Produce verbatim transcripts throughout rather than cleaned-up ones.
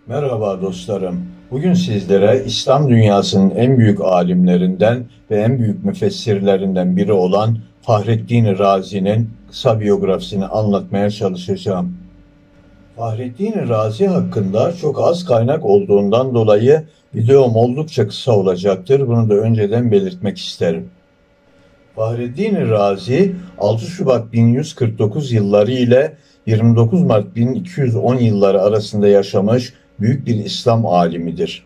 Merhaba dostlarım. Bugün sizlere İslam dünyasının en büyük alimlerinden ve en büyük müfessirlerinden biri olan Fahrettin Razi'nin kısa biyografisini anlatmaya çalışacağım. Fahrettin Razi hakkında çok az kaynak olduğundan dolayı videom oldukça kısa olacaktır. Bunu da önceden belirtmek isterim. Fahrettin Razi altı Şubat bin yüz kırk dokuz yılları ile yirmi dokuz Mart bin iki yüz on yılları arasında yaşamış büyük bir İslam alimidir.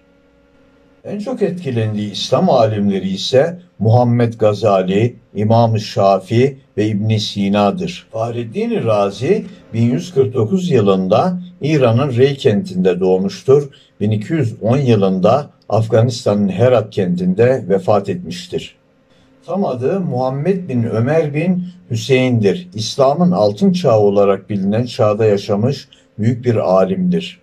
En çok etkilendiği İslam alimleri ise Muhammed Gazali, İmam-ı Şafii ve İbn Sina'dır. Fahrettin Razi bin yüz kırk dokuz yılında İran'ın Rey kentinde doğmuştur. bin iki yüz on yılında Afganistan'ın Herat kentinde vefat etmiştir. Tam adı Muhammed bin Ömer bin Hüseyin'dir. İslam'ın altın çağı olarak bilinen çağda yaşamış büyük bir alimdir.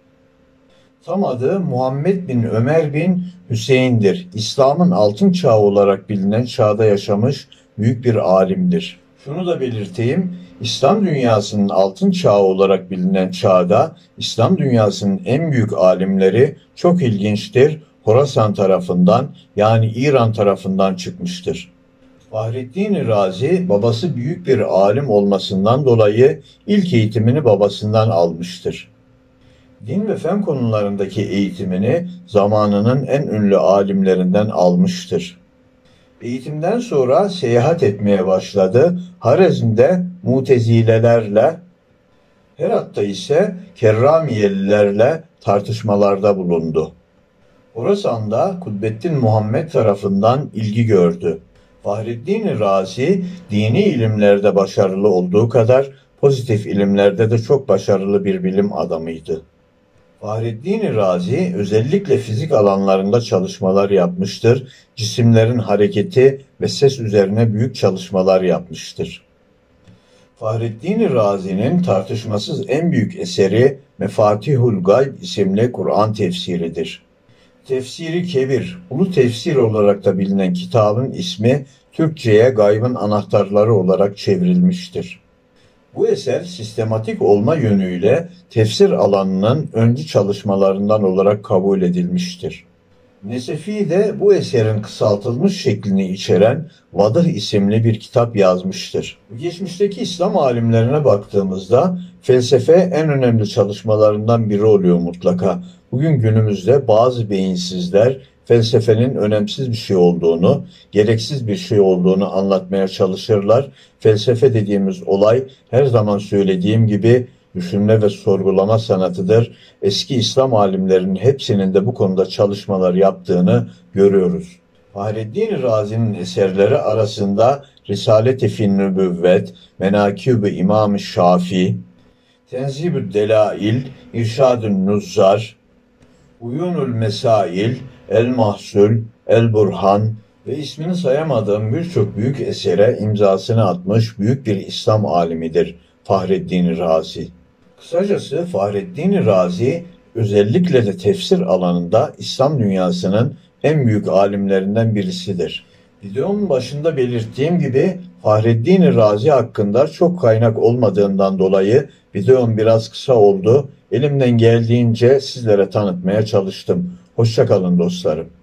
Tam adı Muhammed bin Ömer bin Hüseyin'dir. İslam'ın altın çağı olarak bilinen çağda yaşamış büyük bir alimdir. Şunu da belirteyim, İslam dünyasının altın çağı olarak bilinen çağda İslam dünyasının en büyük alimleri çok ilginçtir. Horasan tarafından yani İran tarafından çıkmıştır. Fahrettin Razi babası büyük bir alim olmasından dolayı ilk eğitimini babasından almıştır. Din ve fen konularındaki eğitimini zamanının en ünlü alimlerinden almıştır. Eğitimden sonra seyahat etmeye başladı. Harezm'de Mutezilelerle, Herat'ta ise Kerramiyelilerle tartışmalarda bulundu. Horasan'da Kutbettin Muhammed tarafından ilgi gördü. Fahrettin Razi dini ilimlerde başarılı olduğu kadar pozitif ilimlerde de çok başarılı bir bilim adamıydı. Fahrettin Razi özellikle fizik alanlarında çalışmalar yapmıştır. Cisimlerin hareketi ve ses üzerine büyük çalışmalar yapmıştır. Fahrettin Razi'nin tartışmasız en büyük eseri Mefatihul Gayb isimli Kur'an tefsiridir. Tefsiri Kebir, Ulu Tefsir olarak da bilinen kitabın ismi Türkçe'ye gaybın anahtarları olarak çevrilmiştir. Bu eser sistematik olma yönüyle tefsir alanının öncü çalışmalarından olarak kabul edilmiştir. Nesefi de bu eserin kısaltılmış şeklini içeren Vadıh isimli bir kitap yazmıştır. Geçmişteki İslam alimlerine baktığımızda felsefe en önemli çalışmalarından biri oluyor mutlaka. Bugün günümüzde bazı beyinsizler felsefenin önemsiz bir şey olduğunu, gereksiz bir şey olduğunu anlatmaya çalışırlar. Felsefe dediğimiz olay her zaman söylediğim gibi düşünme ve sorgulama sanatıdır. Eski İslam alimlerinin hepsinin de bu konuda çalışmalar yaptığını görüyoruz. Fahrettin Razi'nin eserleri arasında Risale-i Fi'n-Nübüvvet, Menâkib-i İmam-ı Şafii, Tenzîb-ü Delail, İrşad-ı Nuzzar, Uyûnul Mesail, El-Mahsul, El-Burhan ve ismini sayamadığım birçok büyük esere imzasını atmış büyük bir İslam alimidir Fahrettin Razi. Kısacası Fahrettin Razi özellikle de tefsir alanında İslam dünyasının en büyük alimlerinden birisidir. Videomun başında belirttiğim gibi Fahrettin Razi hakkında çok kaynak olmadığından dolayı videom biraz kısa oldu. Elimden geldiğince sizlere tanıtmaya çalıştım. Hoşça kalın dostlarım.